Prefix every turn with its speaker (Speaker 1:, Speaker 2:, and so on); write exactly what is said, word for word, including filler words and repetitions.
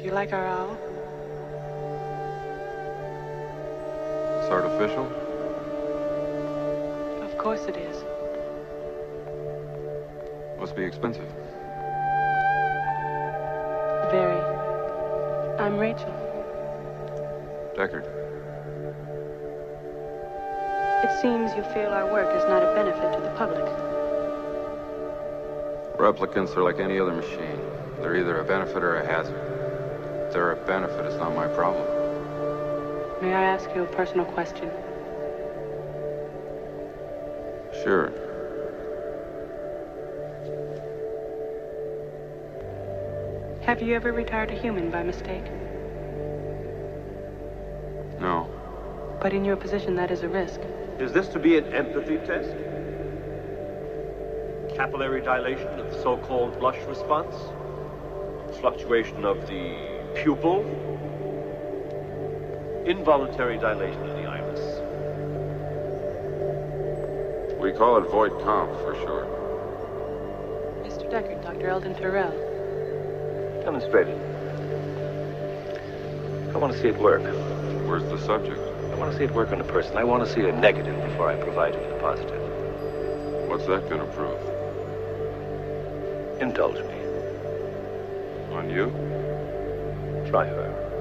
Speaker 1: Do you like our owl?
Speaker 2: It's artificial?
Speaker 1: Of course it is.
Speaker 2: Must be expensive.
Speaker 1: Very. I'm Rachel.
Speaker 2: Deckard.
Speaker 1: It seems you feel our work is not a benefit to the public.
Speaker 2: Replicants are like any other machine. They're either a benefit or a hazard. If they're a benefit, it's not my problem.
Speaker 1: May I ask you a personal question?
Speaker 2: Sure.
Speaker 1: Have you ever retired a human by mistake?
Speaker 2: No.
Speaker 1: But in your position, that is a risk.
Speaker 3: Is this to be an empathy test? Capillary dilation of the so-called blush response? Fluctuation of the pupil? Involuntary dilation of the iris?
Speaker 2: We call it void comp for short.
Speaker 1: Mister Deckard, Doctor Eldon Tyrrell.
Speaker 3: Demonstrate it. I want to see it work.
Speaker 2: Where's the subject?
Speaker 3: I want to see it work on a person. I want to see a negative before I provide him with a positive.
Speaker 2: What's that gonna prove?
Speaker 3: Indulge me.
Speaker 2: On you?
Speaker 3: Try her.